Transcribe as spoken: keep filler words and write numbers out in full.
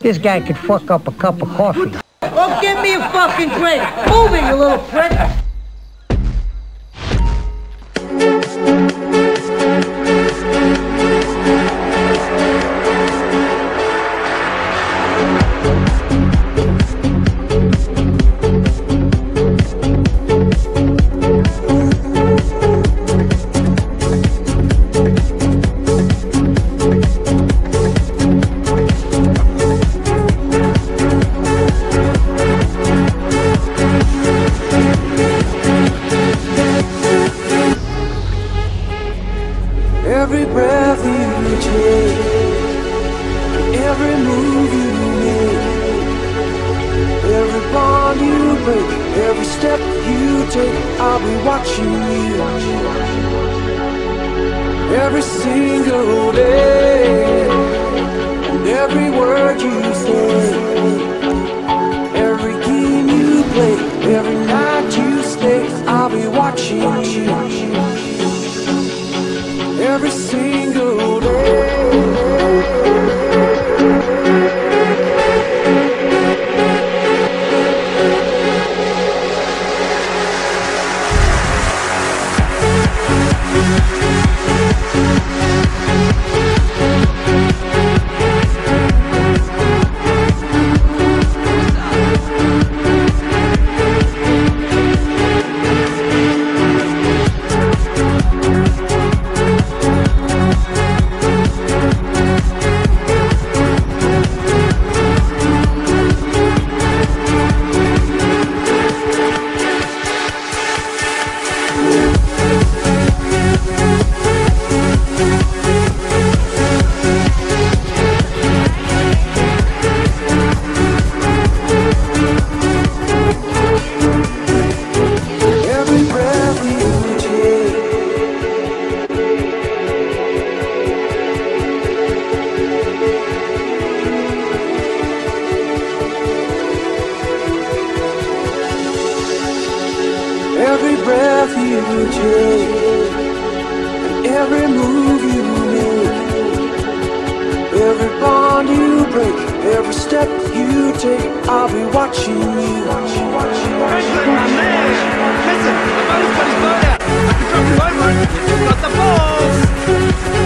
This guy could fuck up a cup of coffee. Well, give me a fucking drink. Move it, you little prick. Every breath you take, every move you make, every bond you break, every step you take, I'll be watching you. Every single day, and every word you say, every game you play, every night you stay, I'll be watching you. Every single day. Every breath you take, and every move you make, every bond you break, every step you take, I'll be watching you. Listen, the motor's got his phone out. I can drop you over it. You've got the balls.